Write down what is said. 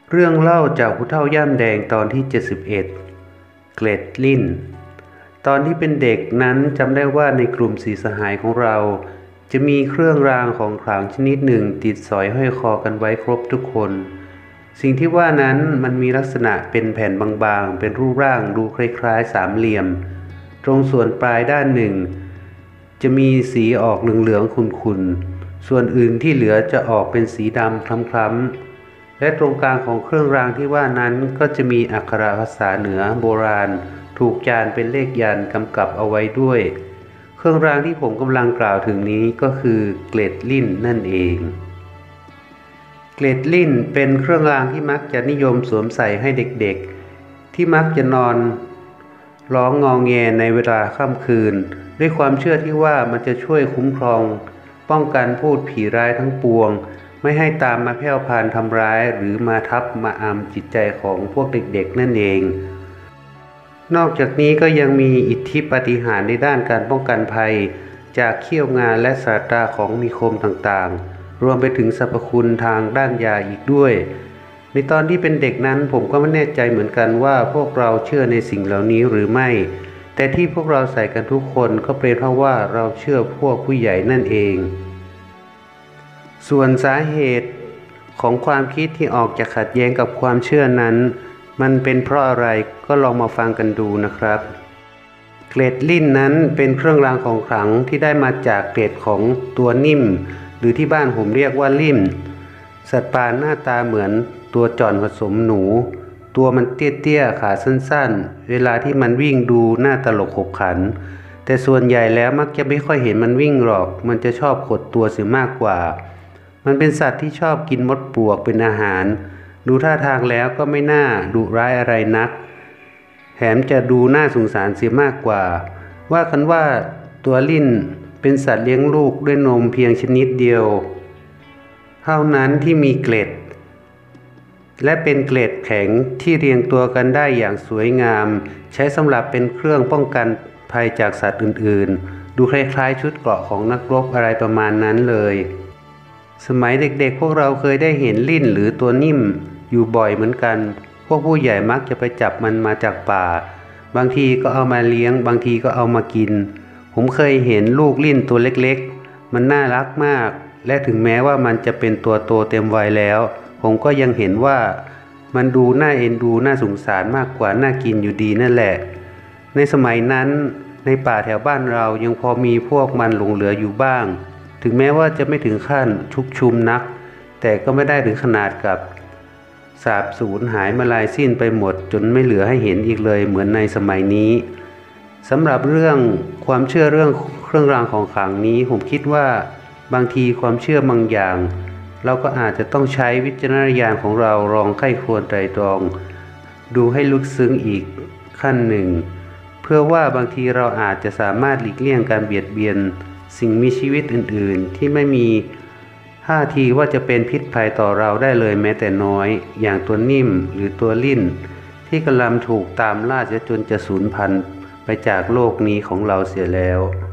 เรื่องเล่าจากผู้เฒ่าย่ามแดงตอนที่71เกล็ดลิ้นตอนที่เป็นเด็กนั้นจำได้ว่าในกลุ่มสีสหายของเราจะมีเครื่องรางของขลังชนิดหนึ่งติดสอยห้อยคอกันไว้ครบทุกคนสิ่งที่ว่านั้นมันมีลักษณะเป็นแผ่นบางๆเป็นรูปร่างดูคล้ายๆสามเหลี่ยมตรงส่วนปลายด้านหนึ่งจะมีสีออกเหลืองๆขุ่นๆส่วนอื่นที่เหลือจะออกเป็นสีดำคล้ำๆและตรงกลางของเครื่องรางที่ว่านั้นก็จะมีอักขระภาษาเหนือโบราณถูกจานเป็นเลขยันต์กำกับเอาไว้ด้วยเครื่องรางที่ผมกำลังกล่าวถึงนี้ก็คือเกล็ดลิ้นนั่นเองเกล็ดลิ้นเป็นเครื่องรางที่มักจะนิยมสวมใส่ให้เด็กๆที่มักจะนอนร้องงอแงในเวลาค่ำคืนด้วยความเชื่อที่ว่ามันจะช่วยคุ้มครองป้องกันพูดผีร้ายทั้งปวงไม่ให้ตามมาแผ่วพานทำร้ายหรือมาทับมาอำจิตใจของพวกเด็กๆนั่นเองนอกจากนี้ก็ยังมีอิทธิปาฏิหาริย์ในด้านการป้องกันภัยจากเขี้ยวงาและสายตาของมีคมต่างๆรวมไปถึงสรรพคุณทางด้านยาอีกด้วยในตอนที่เป็นเด็กนั้นผมก็ไม่แน่ใจเหมือนกันว่าพวกเราเชื่อในสิ่งเหล่านี้หรือไม่แต่ที่พวกเราใส่กันทุกคนก็เป็นเพราะว่าเราเชื่อพวกผู้ใหญ่นั่นเองส่วนสาเหตุของความคิดที่ออกจากขัดแย้งกับความเชื่อนั้นมันเป็นเพราะอะไรก็ลองมาฟังกันดูนะครับเกล็ดลิ้นนั้นเป็นเครื่องรางของขลังที่ได้มาจากเกล็ดของตัวนิ่มหรือที่บ้านผมเรียกว่าลิ่มสัตว์ป่าหน้าตาเหมือนตัวจ่อนผสมหนูตัวมันเตี้ยๆขาสั้นๆเวลาที่มันวิ่งดูน่าตลกขบขันแต่ส่วนใหญ่แล้วมักจะไม่ค่อยเห็นมันวิ่งหรอกมันจะชอบขดตัวเสียมากกว่ามันเป็นสัตว์ที่ชอบกินมดปลวกเป็นอาหารดูท่าทางแล้วก็ไม่น่าดุร้ายอะไรนักแถมจะดูน่าสงสารเสียมากกว่าว่ากันว่าตัวลิ้นเป็นสัตว์เลี้ยงลูกด้วยนมเพียงชนิดเดียวเท่านั้นที่มีเกล็ดและเป็นเกล็ดแข็งที่เรียงตัวกันได้อย่างสวยงามใช้สำหรับเป็นเครื่องป้องกันภัยจากสัตว์อื่นๆดูคล้ายๆชุดเกราะของนักรบอะไรประมาณนั้นเลยสมัยเด็กๆพวกเราเคยได้เห็นลิ้นหรือตัวนิ่มอยู่บ่อยเหมือนกันพวกผู้ใหญ่มักจะไปจับมันมาจากป่าบางทีก็เอามาเลี้ยงบางทีก็เอามากินผมเคยเห็นลูกลิ้นตัวเล็กๆมันน่ารักมากและถึงแม้ว่ามันจะเป็นตัวโตเต็มวัยแล้วผมก็ยังเห็นว่ามันดูน่าเอ็นดูน่าสงสารมากกว่าน่ากินอยู่ดีนั่นแหละในสมัยนั้นในป่าแถวบ้านเรายังพอมีพวกมันหลงเหลืออยู่บ้างถึงแม้ว่าจะไม่ถึงขั้นชุกชุมนักแต่ก็ไม่ได้ถึงขนาดกับสาบสูญหายมาลายสิ้นไปหมดจนไม่เหลือให้เห็นอีกเลยเหมือนในสมัยนี้สำหรับเรื่องความเชื่อเรื่องเครื่องรางของขลังนี้ผมคิดว่าบางทีความเชื่อบางอย่างเราก็อาจจะต้องใช้วิจารณญาณของเราลองใคร่ครวญไตร่ตรองดูให้ลึกซึ้งอีกขั้นหนึ่งเพื่อว่าบางทีเราอาจจะสามารถหลีกเลี่ยงการเบียดเบียนสิ่งมีชีวิตอื่นๆที่ไม่มีท่าทีว่าจะเป็นพิษภัยต่อเราได้เลยแม้แต่น้อยอย่างตัวนิ่มหรือตัวลิ้นที่กำลังถูกตามล่าจนจะสูญพันธุ์ไปจากโลกนี้ของเราเสียแล้ว